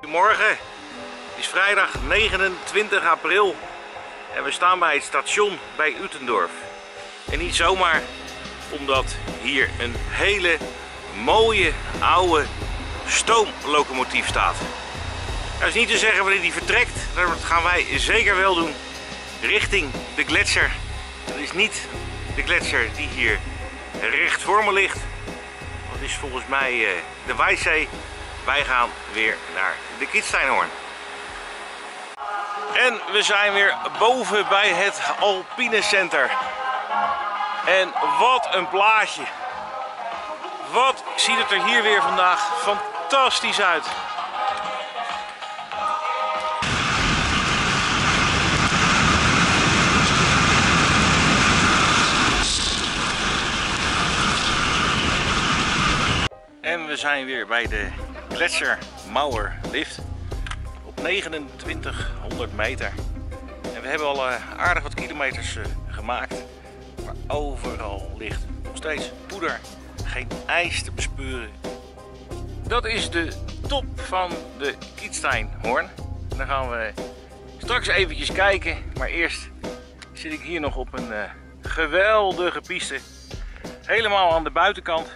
Goedemorgen, het is vrijdag 29 april en we staan bij het station bij Uttendorf. En niet zomaar, omdat hier een hele mooie oude stoomlocomotief staat. Dat is niet te zeggen wanneer die vertrekt, dat gaan wij zeker wel doen, richting de gletsjer. Dat is niet de gletsjer die hier recht voor me ligt. Dat is volgens mij de Wijszee. Wij gaan weer naar de Kitzsteinhorn. En we zijn weer boven bij het Alpine Center. En wat een plaatje. Wat ziet het er hier weer vandaag fantastisch uit. En we zijn weer bij de Gletschermauerlift op 2900 meter. En we hebben al aardig wat kilometers gemaakt. Maar overal ligt nog steeds poeder. Geen ijs te bespeuren. Dat is de top van de Kitzsteinhorn. En dan gaan we straks eventjes kijken. Maar eerst zit ik hier nog op een geweldige piste. Helemaal aan de buitenkant.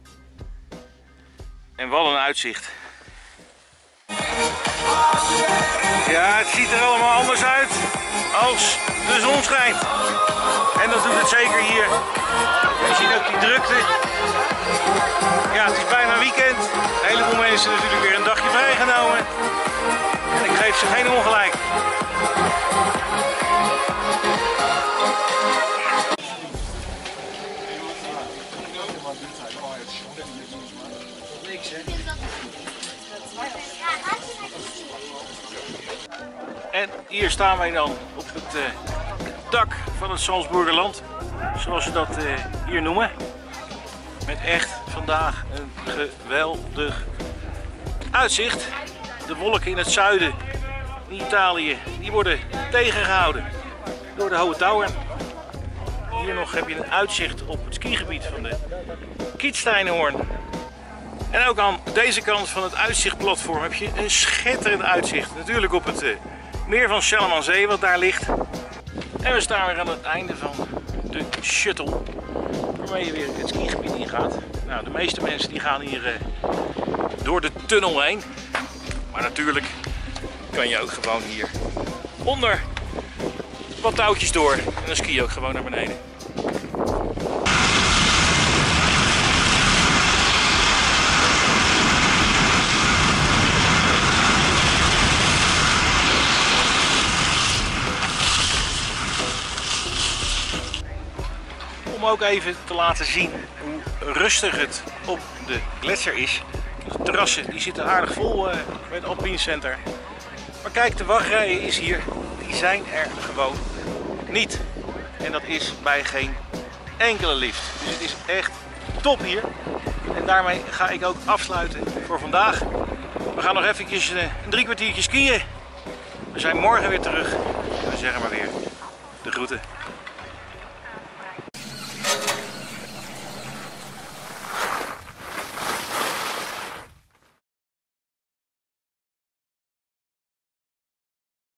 En wat een uitzicht. Ja, het ziet er allemaal anders uit als de zon schijnt. En dat doet het zeker hier. Je ziet ook die drukte. Ja, het is bijna weekend. Een heleboel mensen natuurlijk weer een dagje vrijgenomen. En ik geef ze geen ongelijk. En hier staan wij dan op het dak van het Salzburgerland, zoals ze dat hier noemen. Met echt vandaag een geweldig uitzicht. De wolken in het zuiden, in Italië, die worden tegengehouden door de Hohe Tauern. Hier nog heb je een uitzicht op het skigebied van de Kitzsteinhorn. En ook aan deze kant van het uitzichtplatform heb je een schitterend uitzicht. Natuurlijk op het meer van Schelm aan Zee wat daar ligt. En we staan weer aan het einde van de shuttle. Waarmee je weer het skigebied ingaat. Nou, de meeste mensen die gaan hier door de tunnel heen. Maar natuurlijk kan je ook gewoon hier onder wat touwtjes door. En dan ski je ook gewoon naar beneden. Om ook even te laten zien hoe rustig het op de gletsjer is. De terrassen die zitten aardig vol bij het Alpine Center. Maar kijk, de wachtrijen is hier, die zijn er gewoon niet. En dat is bij geen enkele lift. Dus het is echt top hier. En daarmee ga ik ook afsluiten voor vandaag. We gaan nog eventjes een 3 kwartiertje skiën. We zijn morgen weer terug. En we zeggen maar weer de groeten.